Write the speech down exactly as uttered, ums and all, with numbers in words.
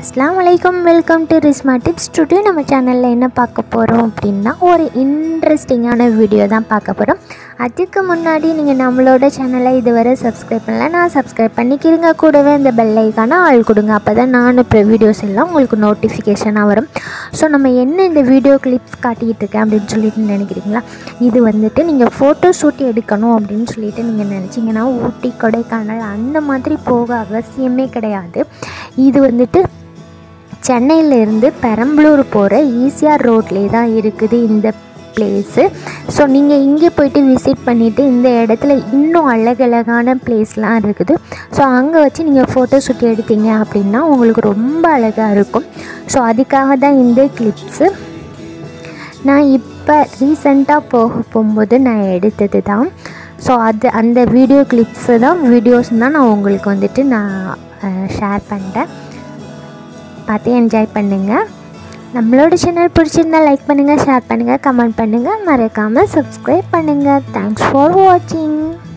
अस्सलाम वालेकुम welcome to Risma tips today நம்ம சேனல்ல என்ன பார்க்க போறோம் அப்படினா ஒரு இன்ட்ரஸ்டிங்கான வீடியோ தான் பார்க்க போறோம். அதுக்கு முன்னாடி நீங்க நம்மளோட சேனலை இதுவரை சப்ஸ்கிரைப் பண்ணலனா சப்ஸ்கிரைப் பண்ணிக்கிறீங்க, கூடவே அந்த பெல் ஐகானை ஆல் கொடுங்க. அப்பதான் நான் இப்ப வீடியோஸ் எல்லாம் உங்களுக்கு நோட்டிஃபிகேஷனா வரும். சோ நம்ம என்ன இந்த வீடியோ கிளிப்ஸ் காட்டிட்டு இருக்கேன் அப்படினு சொல்லிட்டு நினைக்கிறீங்களா? இது வந்துட்டு நீங்க போட்டோ ஷூட் எடுக்கணும் அப்படினு சொல்லிட்டு நீங்க நினைச்சீங்கனா ஊட்டி கொடைக்கானல் அந்த மாதிரி போக அவசியமே கிடையாது. இது வந்துட்டு சென்னையில இருந்து பெரம்பலூர் போகிற ஈசிஆர் ரோட்லேயே தான் இருக்குது இந்த பிளேஸு. ஸோ நீங்கள் இங்கே போய்ட்டு விசிட் பண்ணிவிட்டு இந்த இடத்துல இன்னும் அழகழகான பிளேஸ்லாம் இருக்குது. ஸோ அங்கே வச்சு நீங்கள் ஃபோட்டோ ஷூட் எடுத்தீங்க அப்படின்னா உங்களுக்கு ரொம்ப அழகாக இருக்கும். ஸோ அதுக்காக தான் இந்த கிளிப்ஸு. நான் இப்போ ரீசெண்டாக போக போகும்போது நான் எடுத்தது தான். ஸோ அது அந்த வீடியோ கிளிப்ஸு தான் வீடியோஸ் தான் நான் உங்களுக்கு வந்துட்டு நான் ஷேர் பண்ணுறேன். பார்த்து என்ஜாய் பண்ணுங்கள். நம்மளோட சேனல் பிடிச்சிருந்தால் லைக் பண்ணுங்கள், ஷேர் பண்ணுங்கள், கமெண்ட் பண்ணுங்கள், மறக்காமல் சப்ஸ்கிரைப் பண்ணுங்கள். தேங்க்ஸ் ஃபார் வாட்சிங்.